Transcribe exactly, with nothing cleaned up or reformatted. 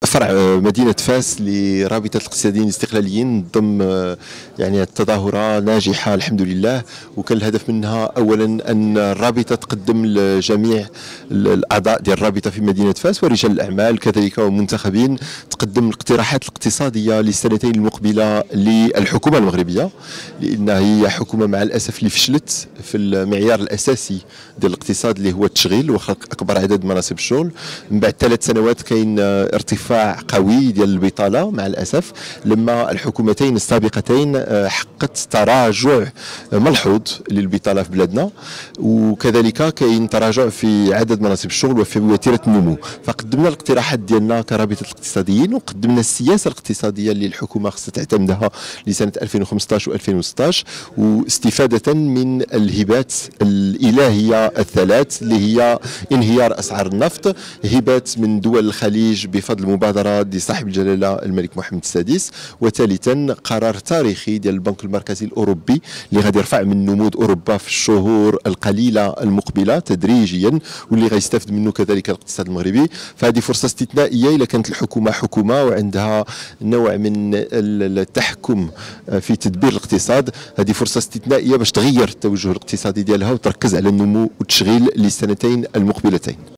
فرع مدينة فاس لرابطة الاقتصاديين الاستقلاليين ضم يعني التظاهرة ناجحة الحمد لله، وكان الهدف منها أولا أن الرابطة تقدم لجميع الأعضاء ديال الرابطة في مدينة فاس ورجال الأعمال كذلك والمنتخبين تقدم الاقتراحات الاقتصادية للسنتين المقبلة للحكومة المغربية، لأنها هي حكومة مع الأسف اللي فشلت في المعيار الأساسي ديال الاقتصاد اللي هو التشغيل وخلق أكبر عدد مناصب الشغل. من بعد ثلاث سنوات كاين ارتفاع قوي ديال البطاله مع الاسف، لما الحكومتين السابقتين حققت تراجع ملحوظ للبطاله في بلادنا، وكذلك كاين تراجع في عدد مناصب الشغل وفي وتيره النمو. فقدمنا الاقتراحات ديالنا كرابطه الاقتصاديين وقدمنا السياسه الاقتصاديه اللي الحكومه خصها تعتمدها لسنه ألفين وخمسطاش وألفين وستطاش، واستفاده من الهبات الالهيه الثلاث اللي هي انهيار اسعار النفط، هبات من دول الخليج بفضل مبادرة لصاحب الجلالة الملك محمد السادس، وثالثا قرار تاريخي ديال البنك المركزي الأوروبي اللي غادي يرفع من نمود أوروبا في الشهور القليلة المقبلة تدريجيا، واللي غيستافد منه كذلك الاقتصاد المغربي. فهذه فرصة استثنائية إذا كانت الحكومة حكومة وعندها نوع من التحكم في تدبير الاقتصاد، هذه فرصة استثنائية باش تغير التوجه الاقتصادي ديالها وتركز على النمو والتشغيل للسنتين المقبلتين.